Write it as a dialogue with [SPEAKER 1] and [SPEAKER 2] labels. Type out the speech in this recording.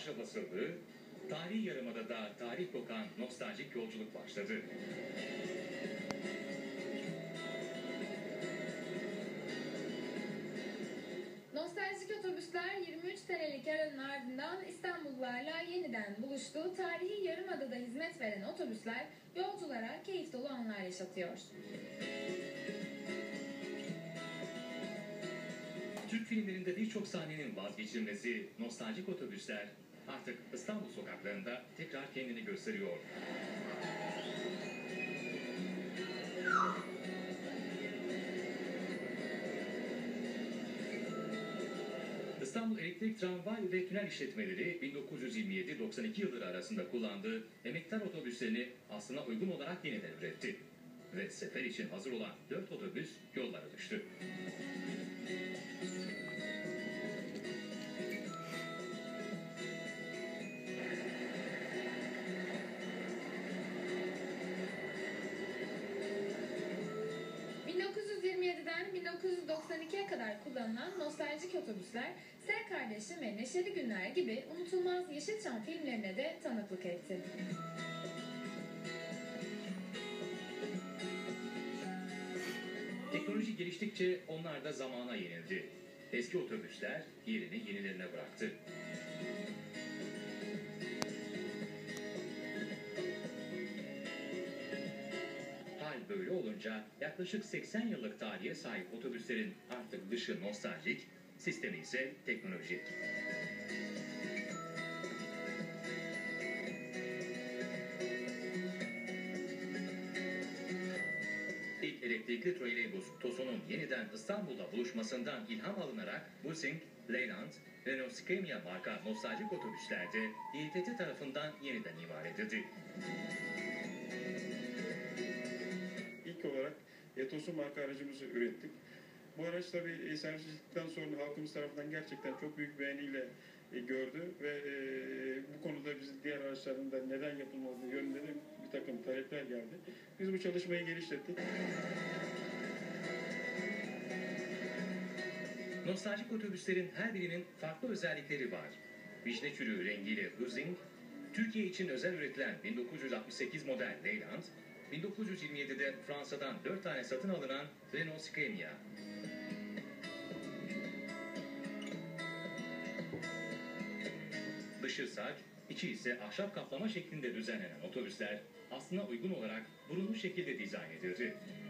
[SPEAKER 1] marşa basıldı, tarihi yarımadada tarih kokan nostaljik yolculuk başladı.
[SPEAKER 2] Nostaljik otobüsler 23 senelik aranın ardından İstanbullularla yeniden buluştu. Tarihi Yarımada'da hizmet veren otobüsler yolculara keyif dolu anlar yaşatıyor.
[SPEAKER 1] Türk filmlerinde birçok sahnenin vazgeçilmezi nostaljik otobüsler artık İstanbul sokaklarında tekrar kendini gösteriyor. İstanbul Elektrik Tramvay ve Tünel İşletmeleri 1927-92 yılları arasında kullandığı emektar otobüslerini aslına uygun olarak yeniden üretti. Ve sefer için hazır olan 4 otobüs yollara düştü.
[SPEAKER 2] ...1927'den 1992'ye kadar kullanılan nostaljik otobüsler... "S Kardeşim" ve "Neşeli Günler" gibi unutulmaz Yeşilçam filmlerine de tanıklık etti.
[SPEAKER 1] Teknoloji geliştikçe onlar da zamana yenildi. Eski otobüsler yerini yenilerine bıraktı. Hal böyle olunca yaklaşık 80 yıllık tarihe sahip otobüslerin artık dışı nostaljik, sistemi ise teknolojik. İlk elektrikli troleybus TOSO'nun yeniden İstanbul'da buluşmasından ilham alınarak Bussing, Leyland, Renault Scania marka nostaljik otobüslerde İETT tarafından yeniden imal edildi.
[SPEAKER 3] İlk olarak TOSO marka aracımızı ürettik. Bu araç tabii servislikten sonra halkımız tarafından gerçekten çok büyük beğeniyle gördü ve bu konuda biz diğer araçların da neden yapılmadığı yönünde de bir takım talepler geldi. Biz bu çalışmayı geliştirdik.
[SPEAKER 1] Nostaljik otobüslerin her birinin farklı özellikleri var. Vişne çürüğü rengiyle Bussing, Türkiye için özel üretilen 1968 model Leyland, 1927'de Fransa'dan 4 tane satın alınan Renault Scania. Dışı saç, içi ise ahşap kaplama şeklinde düzenlenen otobüsler aslına uygun olarak burunlu şekilde dizayn edildi.